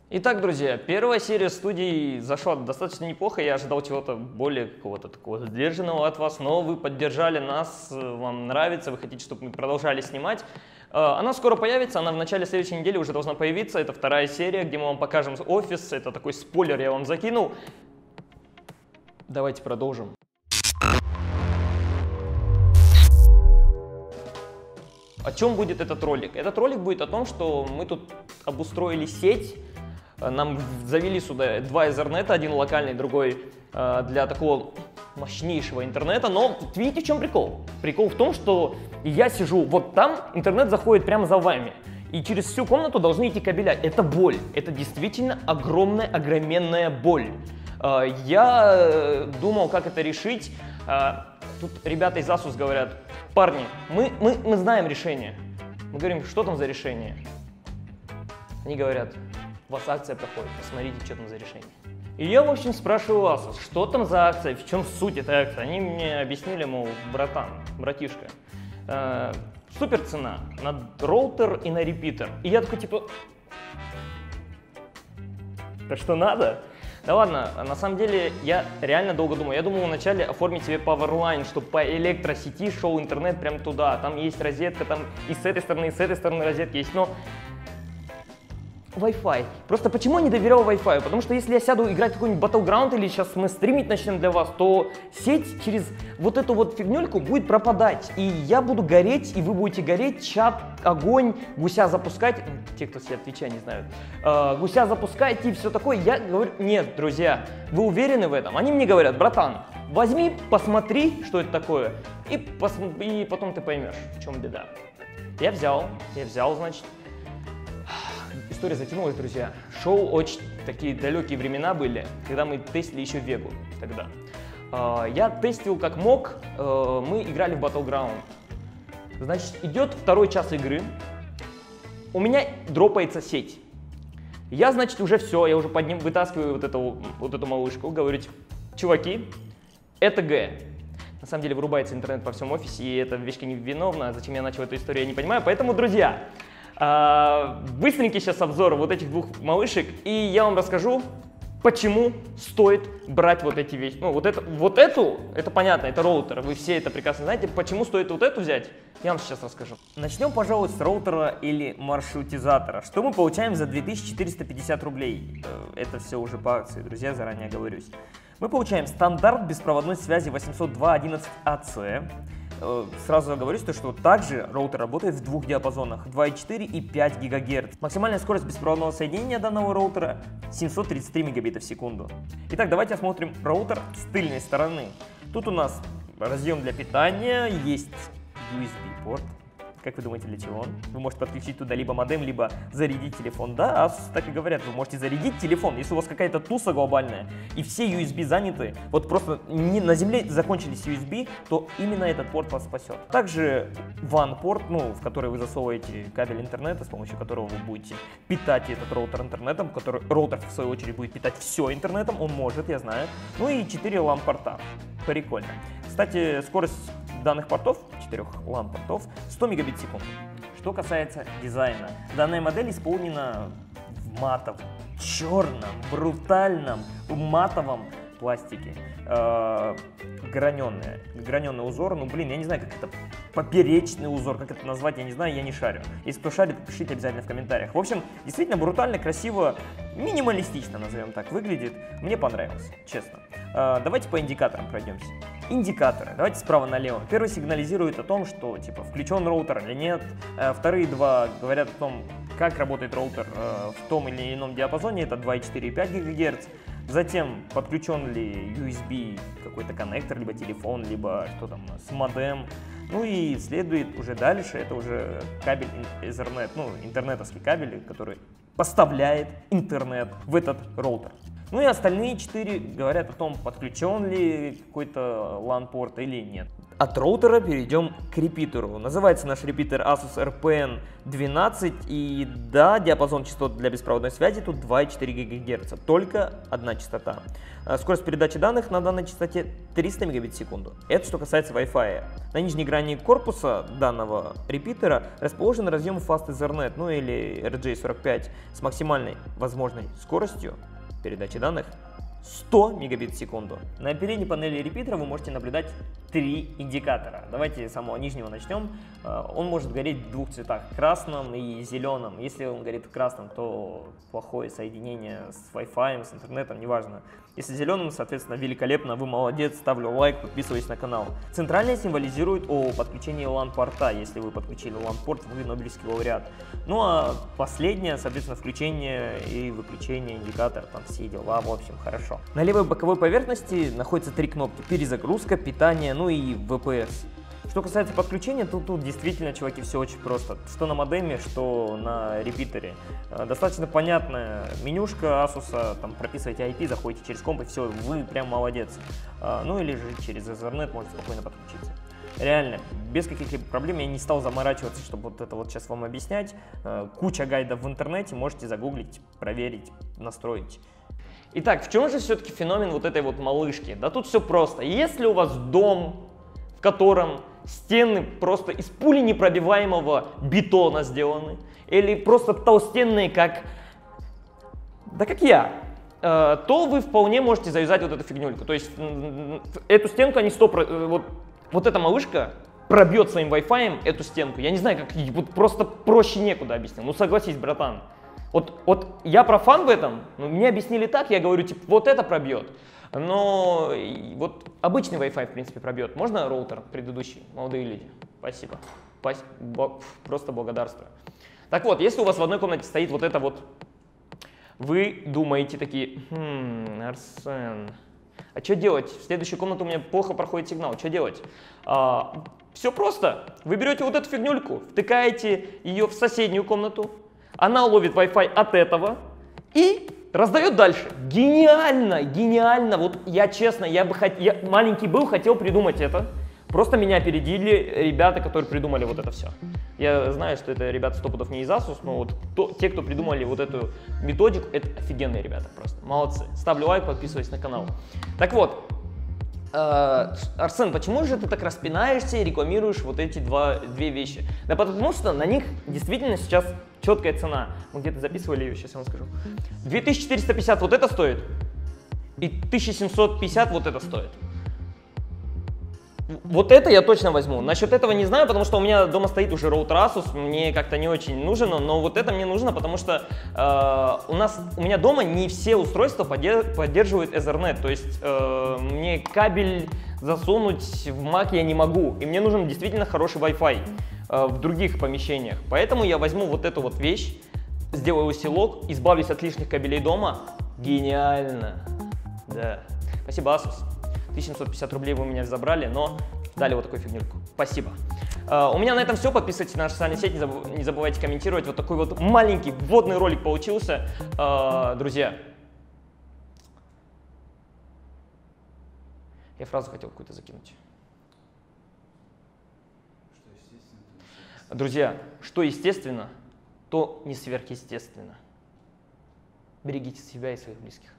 Итак, друзья, первая серия студии зашла достаточно неплохо, я ожидал чего-то более какого-то такого сдержанного от вас, но вы поддержали нас, вам нравится, вы хотите, чтобы мы продолжали снимать. Она скоро появится, она в начале следующей недели уже должна появиться, это вторая серия, где мы вам покажем офис, это такой спойлер я вам закинул. Давайте продолжим. О чем будет этот ролик? Этот ролик будет о том, что мы тут обустроили сеть. Нам завели сюда два Ethernet, один локальный, другой для такого мощнейшего интернета. Но видите, в чем прикол? Прикол в том, что я сижу вот там, интернет заходит прямо за вами. И через всю комнату должны идти кабеля. Это боль. Это действительно огромная, огроменная боль. Я думал, как это решить. Тут ребята из Asus говорят: парни, мы знаем решение. Мы говорим, что там за решение? Они говорят: у вас акция проходит, посмотрите, что там за решение. И я, в общем, спрашиваю Asus, что там за акция, в чем суть этой акции. Они мне объяснили, мол, братишка, супер цена на роутер и на репитер. И я такой, типа, да что надо? Да ладно, на самом деле я реально долго думал. Я думал вначале оформить себе Powerline, чтобы по электросети шел интернет прямо туда. Там есть розетка, там и с этой стороны розетки есть, но Wi-Fi. Просто почему я не доверял Wi-Fi? Потому что если я сяду играть в какой-нибудь Battleground или сейчас мы стримить начнем для вас, то сеть через вот эту вот фигнюльку будет пропадать. И я буду гореть, и вы будете гореть, чат, огонь, гуся запускать. Те, кто сидят в Твиче, не знают. Гуся запускать и все такое. Я говорю, нет, друзья, вы уверены в этом? Они мне говорят: братан, возьми, посмотри, что это такое, и потом ты поймешь, в чем беда. Я взял, значит. История затянулась, друзья. Шоу очень такие далекие времена были, когда мы тестили еще Вегу тогда. Я тестил как мог, мы играли в Battleground. Значит, идет второй час игры, у меня дропается сеть. Я, значит, уже все, я уже под ним вытаскиваю вот эту малышку, говорю: чуваки, это Г. На самом деле вырубается интернет по всем офисе, и эта вещь не виновна. Зачем я начал эту историю, я не понимаю. Поэтому, друзья, быстренький сейчас обзор вот этих двух малышек, и я вам расскажу, почему стоит брать вот эти вещи. Ну, вот эту, это понятно, это роутер, вы все это прекрасно знаете. Почему стоит вот эту взять, я вам сейчас расскажу. Начнем, пожалуй, с роутера или маршрутизатора. Что мы получаем за 2450 рублей? Это все уже по акции, друзья, заранее оговорюсь. Мы получаем стандарт беспроводной связи 802.11ac. Сразу оговорюсь, что также роутер работает в двух диапазонах 2,4 и 5 ГГц. Максимальная скорость беспроводного соединения данного роутера 733 мегабита в секунду. Итак, давайте осмотрим роутер с тыльной стороны. Тут у нас разъем для питания, есть USB-порт. Как вы думаете, для чего он? Вы можете подключить туда либо модем, либо зарядить телефон. Да, Asus так и говорят, вы можете зарядить телефон, если у вас какая-то туса глобальная, и все USB заняты, вот просто на земле закончились USB, то именно этот порт вас спасет. Также WAN-порт, в который вы засовываете кабель интернета, с помощью которого вы будете питать этот роутер интернетом, который роутер, в свою очередь, будет питать все интернетом, он может, я знаю. Ну и 4 LAN-порта. Прикольно. Кстати, скорость данных портов, 4 LAN-портов, 100 мегабит в секунду. Что касается дизайна, данная модель исполнена в матовом, черном, брутальном, матовом пластике. Граненый узор, я не знаю, как это, поперечный узор, как это назвать, я не знаю, я не шарю. Если кто шарит, пишите обязательно в комментариях. В общем, действительно брутально, красиво, минималистично, назовем так, выглядит. Мне понравилось, честно. Давайте по индикаторам пройдемся. Индикаторы. Давайте справа налево. Первый сигнализирует о том, что типа включен роутер или нет. Вторые два говорят о том, как работает роутер в том или ином диапазоне. Это 2,4 и 5 ГГц. Затем подключен ли USB какой-то коннектор, либо телефон, либо что там, с модем. Ну и следует уже дальше, это уже кабель Ethernet, интернетовский кабель, который поставляет интернет в этот роутер. Ну и остальные 4 говорят о том, подключен ли какой-то LAN-порт или нет. От роутера перейдем к репитеру. Называется наш репитер Asus RPN 12, и да, диапазон частот для беспроводной связи тут 2,4 ГГц, только одна частота. Скорость передачи данных на данной частоте 300 Мбит в секунду. Это что касается Wi-Fi. На нижней грани корпуса данного репитера расположен разъем Fast Ethernet, ну или RJ45 с максимальной возможной скоростью передачи данных 100 Мбит в секунду. На передней панели репитера вы можете наблюдать 3 индикатора. Давайте с самого нижнего начнем. Он может гореть в двух цветах, красном и зеленом. Если он горит в красном, то плохое соединение с Wi-Fi, с интернетом, неважно. Если зеленым, соответственно, великолепно, вы молодец, ставлю лайк, подписывайтесь на канал. Центральное символизирует о подключении LAN-порта. Если вы подключили LAN-порт, вы Нобелевский лауреат. Ну а последнее, соответственно, включение и выключение индикатора, там все дела, в общем, хорошо. На левой боковой поверхности находятся 3 кнопки: перезагрузка, питание, ну и VPS. Что касается подключения, то тут действительно, чуваки, все очень просто. Что на модеме, что на репитере. Достаточно понятная менюшка Asus, там прописываете IP, заходите через комп и все, вы прям молодец. Ну или же через Ethernet можете спокойно подключиться. Реально, без каких-либо проблем, я не стал заморачиваться, чтобы вот это вот сейчас вам объяснять. Куча гайдов в интернете, можете загуглить, проверить, настроить. Итак, в чем же все-таки феномен вот этой вот малышки? Да тут все просто. Если у вас дом, в котором стены просто из пуленепробиваемого бетона сделаны, или просто толстенные, как я, то вы вполне можете завязать вот эту фигнюльку. То есть эту стенку они вот эта малышка пробьет своим Wi-Fi эту стенку. Я не знаю, как, вот просто проще некуда объяснить. Ну согласись, братан. Вот я профан в этом, но мне объяснили так, я говорю, типа, вот это пробьет. Но вот обычный Wi-Fi, в принципе, пробьет. Можно роутер предыдущий, молодые люди? Спасибо. Просто благодарствую. Так вот, если у вас в одной комнате стоит вот это вот, вы думаете такие, Арсен, а что делать? В следующую комнату у меня плохо проходит сигнал, что делать? Все просто. Вы берете вот эту фигнюльку, втыкаете ее в соседнюю комнату, она ловит Wi-Fi от этого и раздает дальше. Гениально, гениально. Вот я честно, я маленький был, хотел придумать это. Просто меня опередили ребята, которые придумали вот это все. Я знаю, что это ребята 100% не из Asus, но вот те, кто придумали вот эту методику, это офигенные ребята просто. Молодцы. Ставлю лайк, подписывайся на канал. Так вот, Арсен, почему же ты так распинаешься и рекламируешь вот эти две вещи? Да потому что на них действительно сейчас четкая цена. Мы где-то записывали ее, сейчас я вам скажу. 2450 вот это стоит, и 1750 вот это стоит. Вот это я точно возьму. Насчет этого не знаю, потому что у меня дома стоит уже роутер Asus, мне как-то не очень нужен, но вот это мне нужно, потому что у меня дома не все устройства поддерживают Ethernet, то есть мне кабель засунуть в Mac я не могу, и мне нужен действительно хороший Wi-Fi в других помещениях. Поэтому я возьму вот эту вот вещь, сделаю усилок, избавлюсь от лишних кабелей дома. Гениально. Да. Спасибо, Asus. 1750 рублей вы у меня забрали, но дали вот такую фигнюльку. Спасибо. У меня на этом все. Подписывайтесь на наши социальные сети, не забывайте комментировать. Вот такой вот маленький вводный ролик получился. Друзья, я фразу хотел какую-то закинуть. Друзья, что естественно, то не сверхъестественно. Берегите себя и своих близких.